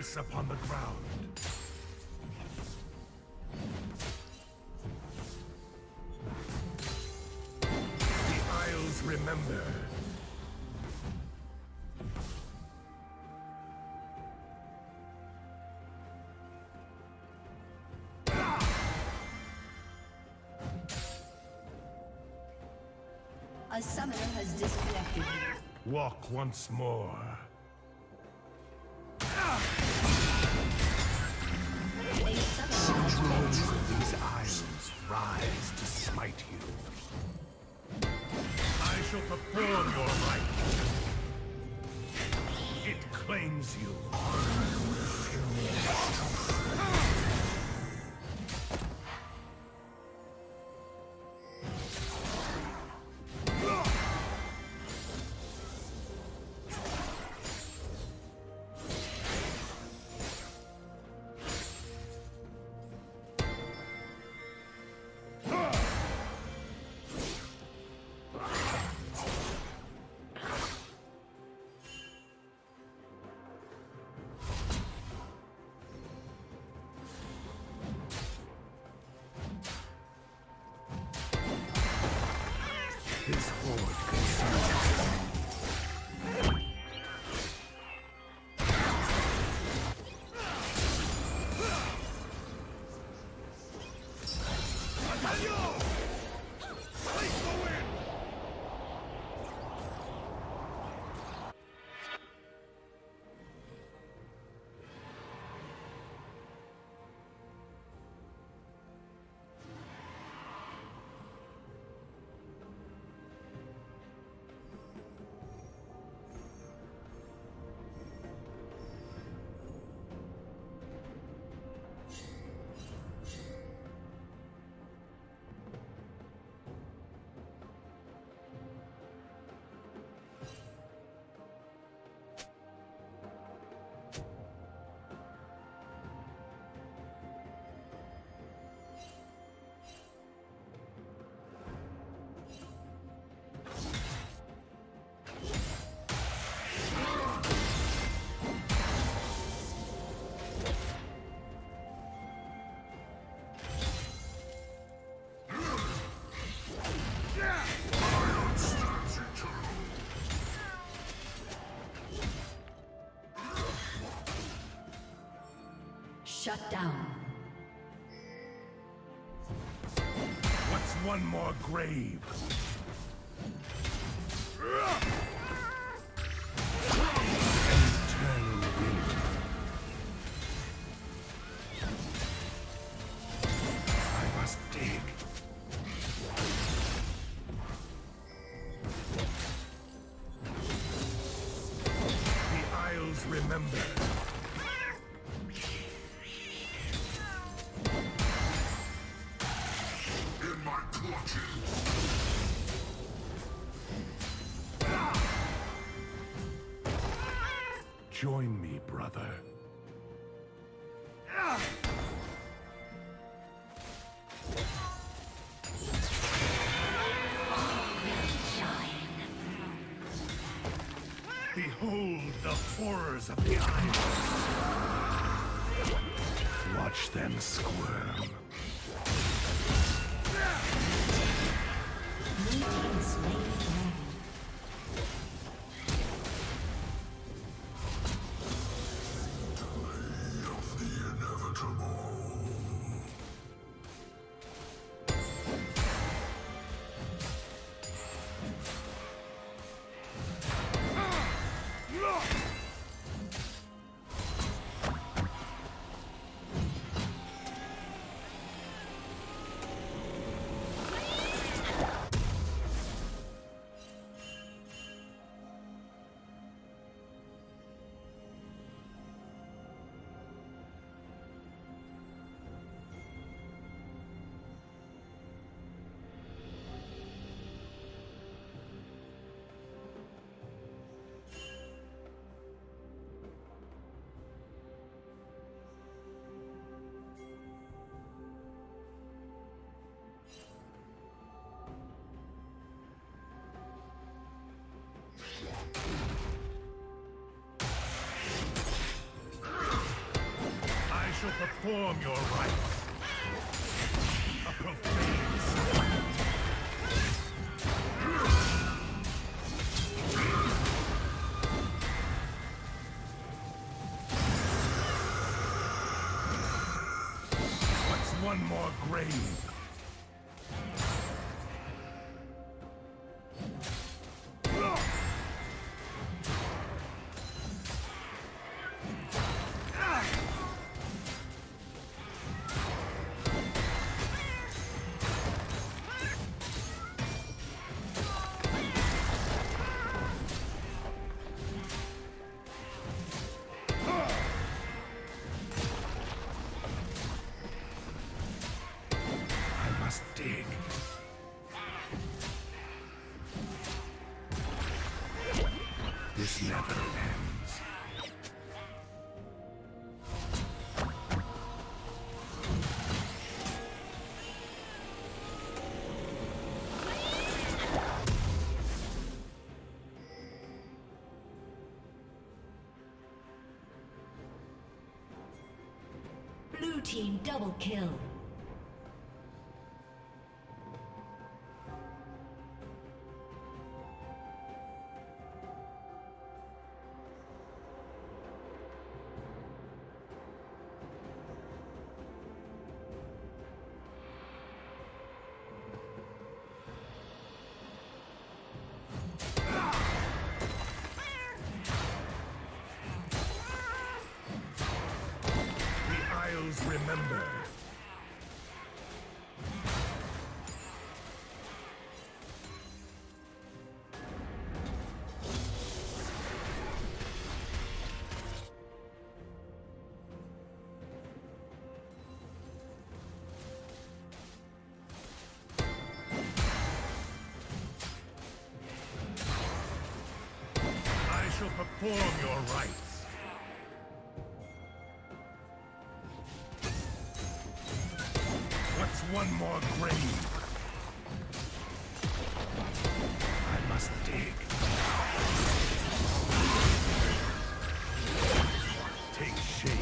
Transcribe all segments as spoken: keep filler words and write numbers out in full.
curse upon the ground. The Isles remember. A summoner has disconnected. Walk once more. Heroes of these isles rise to smite you. I shall perform your rite. It claims you. This horde consumes. Shut down. What's one more grave? Eternal wind. I must dig. The Isles remember. Join me, brother. Behold the horrors of the Isles. Watch them squirm. shall perform your rites. A profane sacrifice. What's one more grave? Dig. This never ends. Blue team double kill. Remember. I shall perform your rites. One more grave. I must dig. Take shape.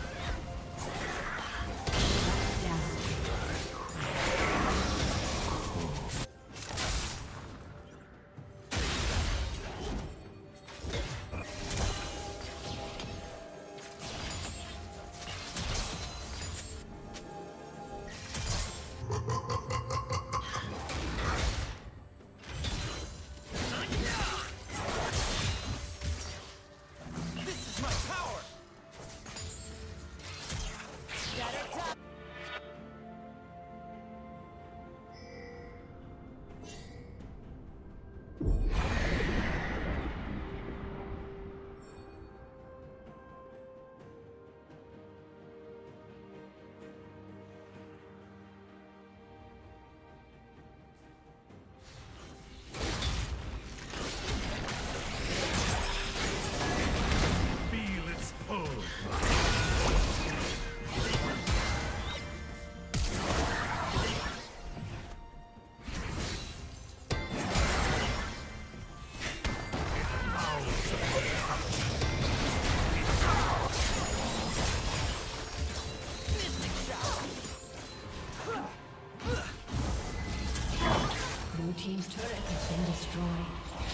Team's turret has been destroyed.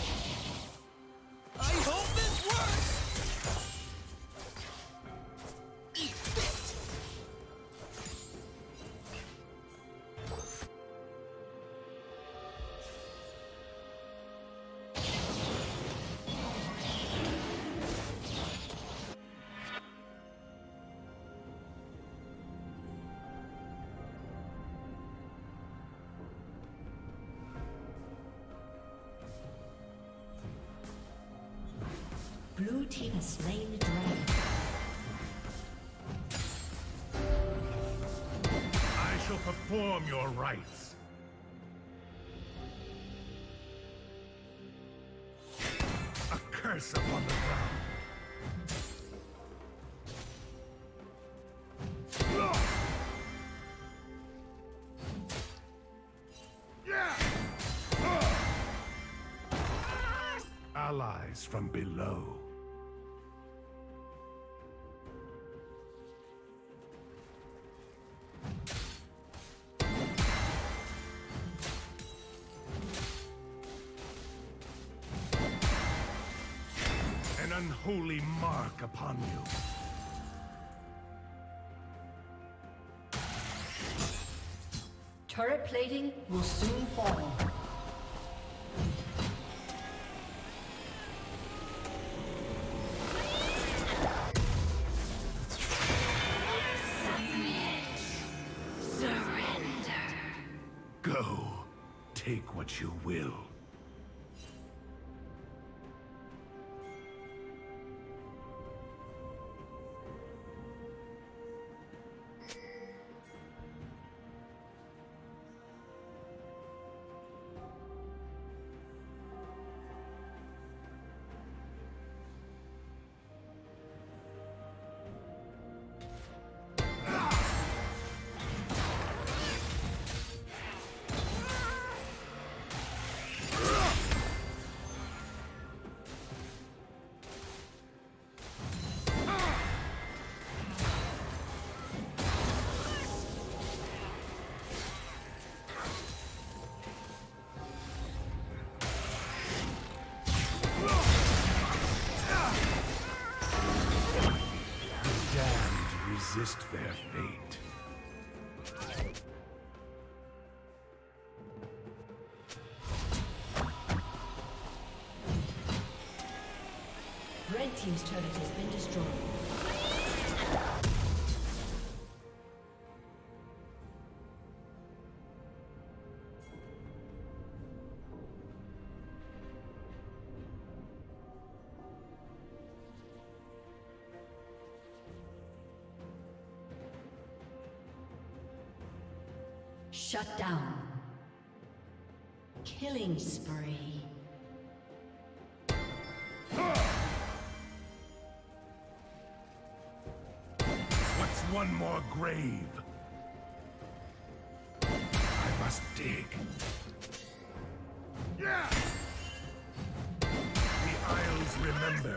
I hope this works! Blue team has slain the dragon. I shall perform your rites. A curse upon the ground. Allies from below. unholy mark upon you. Turret plating will soon fall. Go. Take what you will. Resist their fate. Red team's turret has been destroyed. Shut down. Killing spree. What's one more grave? I must dig. Yeah! The Isles remember.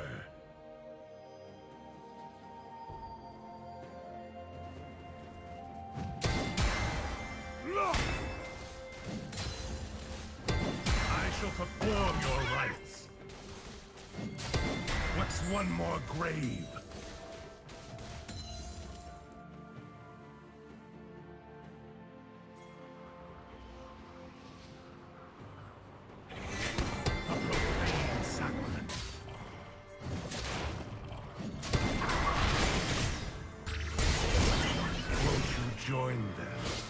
I shall perform your rites. What's one more grave? A profane sacrament. Won't you join them?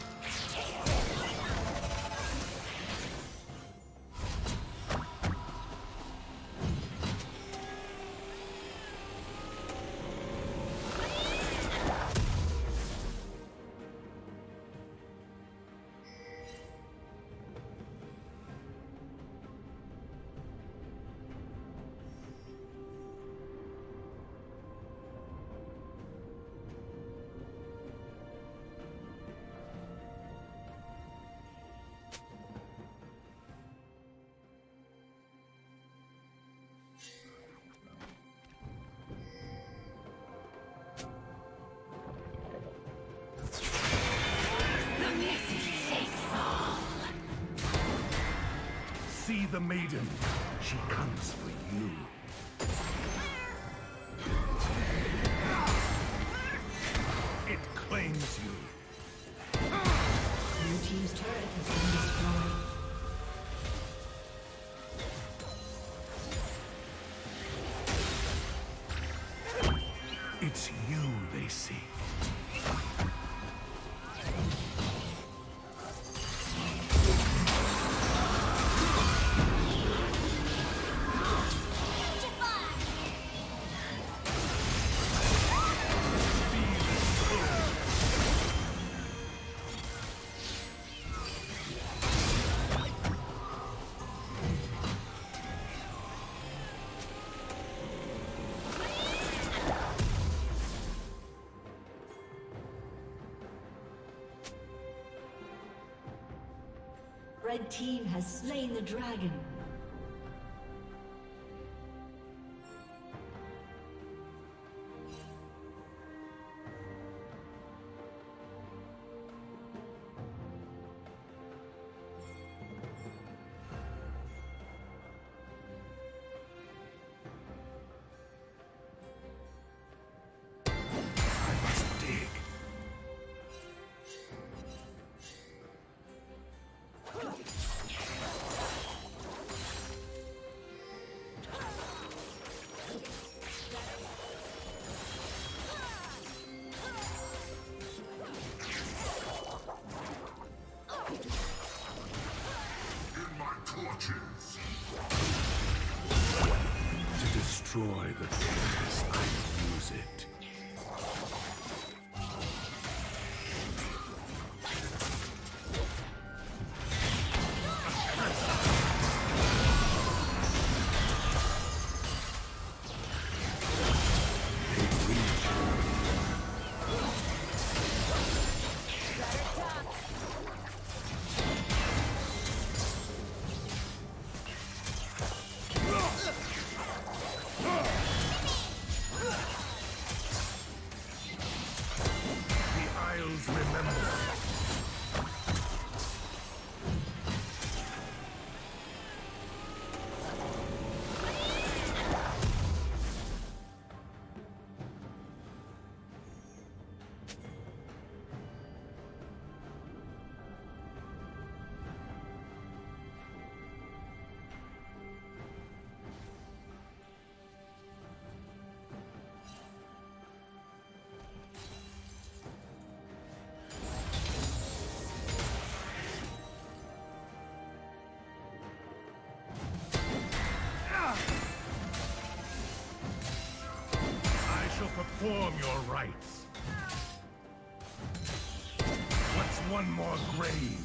See the maiden. She comes for you. It claims you. Blue team's turret has been destroyed. It's you they seek. Red team has slain the dragon. destroy the things I use it. Perform your rites. What's one more grave?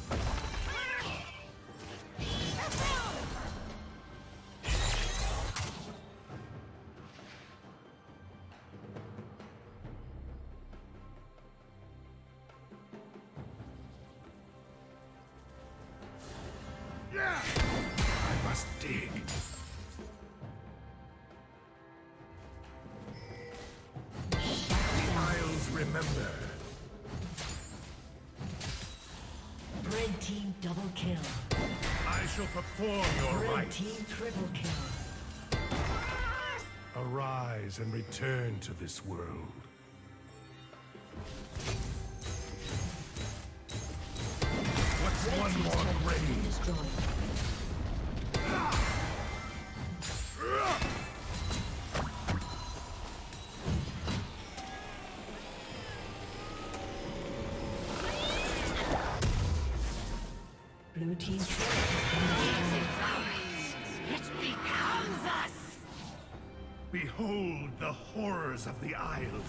I must dig. Remember. Red team double kill. I shall perform your Red rites. team triple kill. Arise and return to this world. What's Red one team's more turret has been grave? destroyed. Blue team's turret has been destroyed. It becomes us! Behold the horrors of the Isles.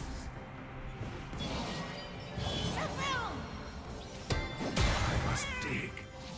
I must dig.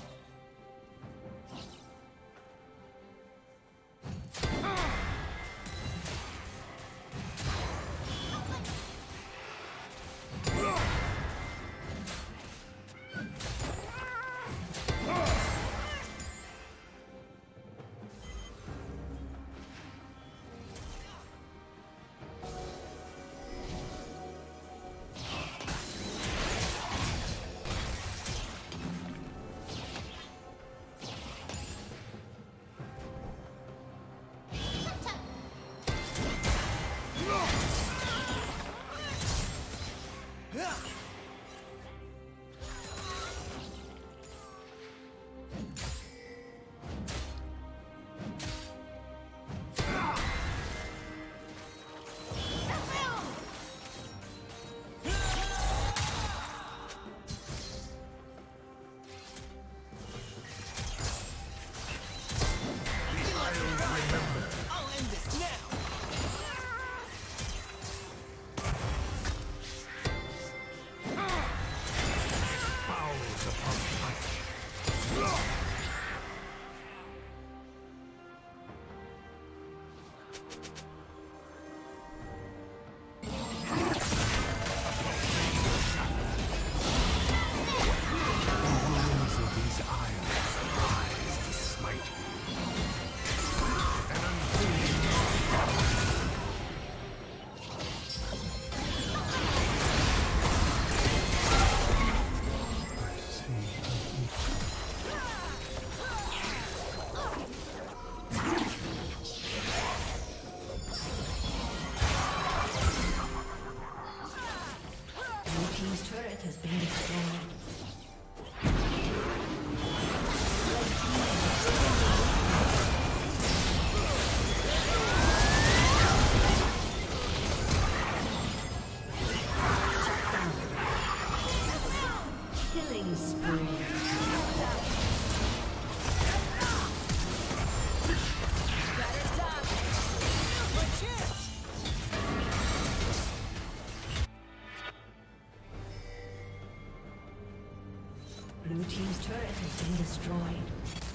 has been destroyed. Killing spree. Better stop. Blue team's turret has been destroyed.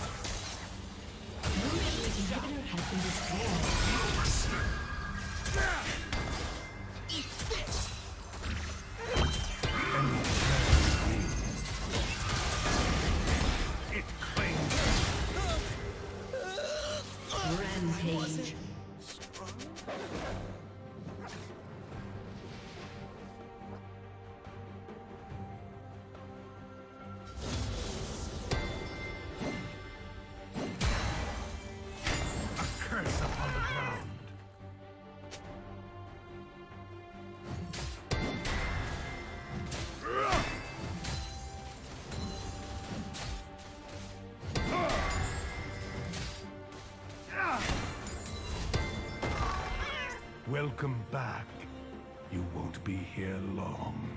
Blue team's inhibitor has been destroyed. Eat this! It claims Rampage. a curse upon the ground. Welcome back. You won't be here long.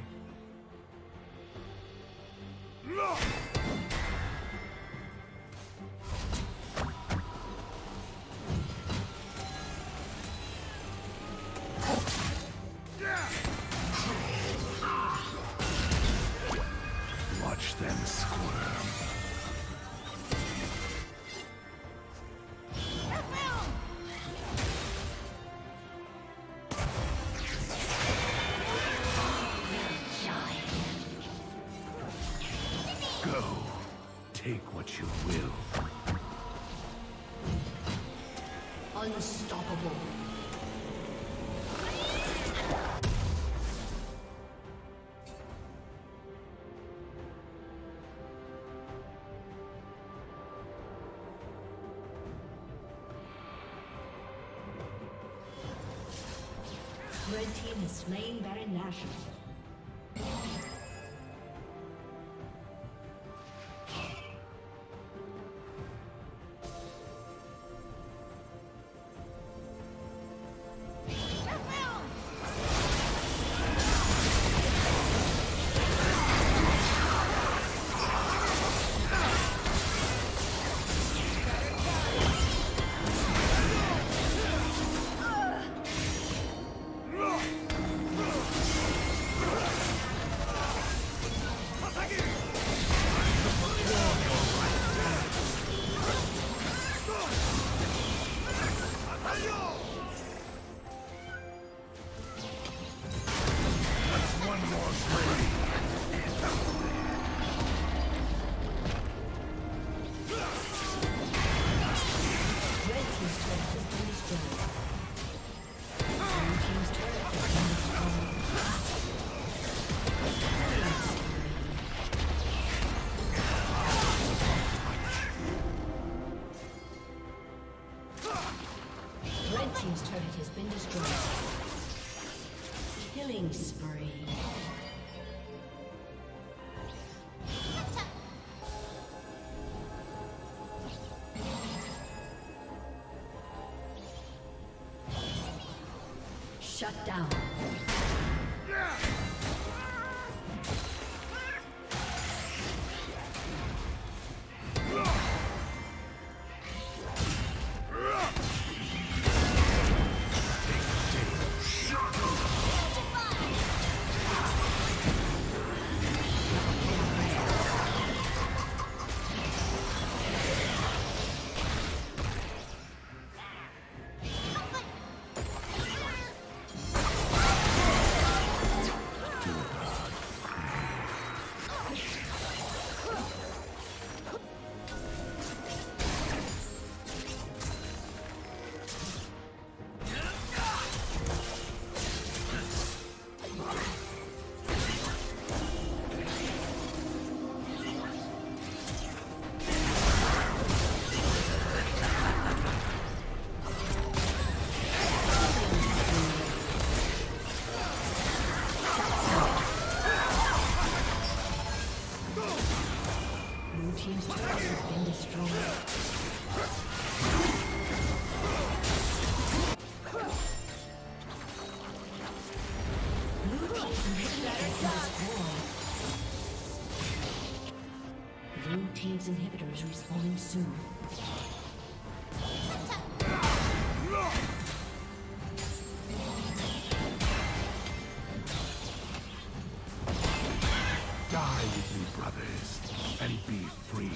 Watch them squirm. Go. Take what you will. Unstoppable. Red team has slain Baron Nashor. Team's turret has been destroyed. Killing spree. Shut down. Team's turret has been destroyed. Blue team's inhibitor has been destroyed. Blue team's inhibitor is respawning soon. Die with me, brothers. and be free.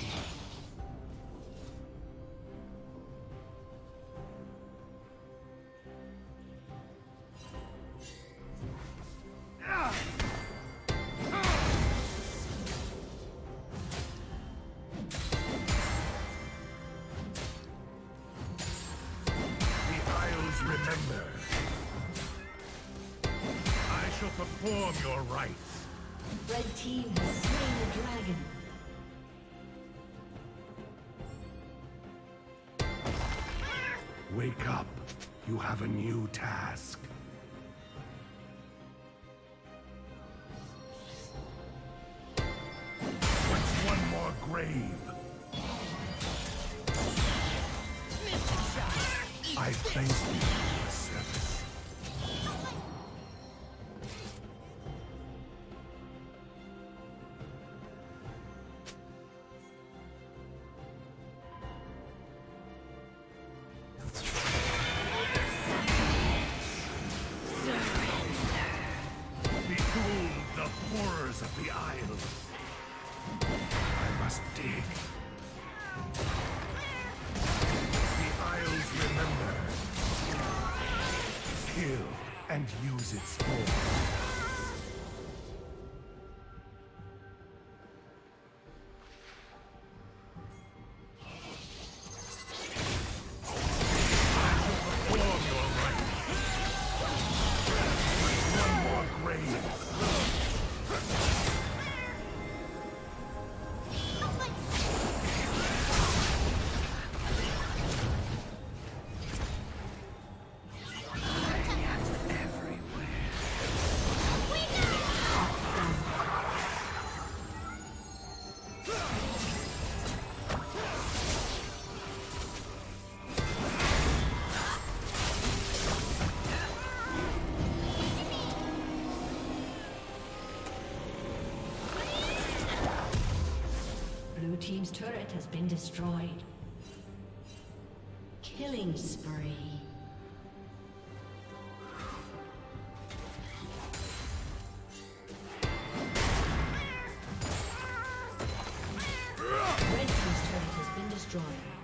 Remember, I shall perform your rites. Red team has slain the dragon. Wake up. You have a new task. What's one more grave? I thank you for your service. Behold the horrors of the Isles. I must dig. Remember, kill and use its form. Blue team's turret has been destroyed. Killing spree. Red team's turret has been destroyed.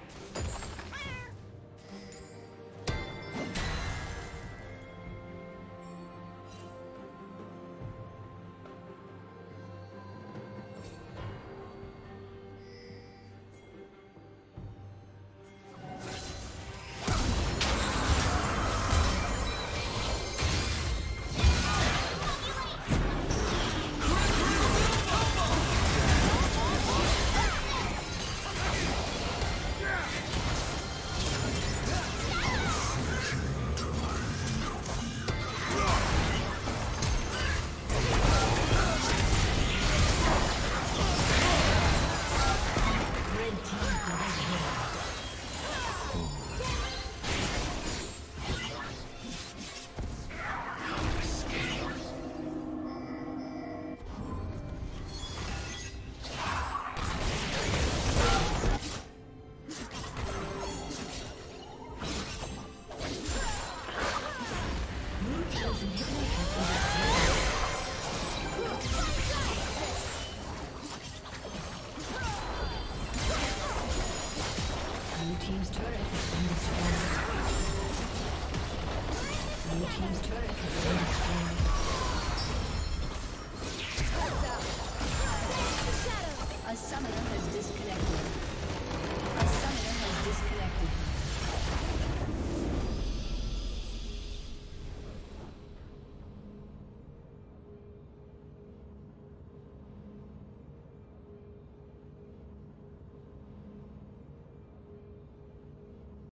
Team's turret has been destroyed. Blue team's turret has been destroyed.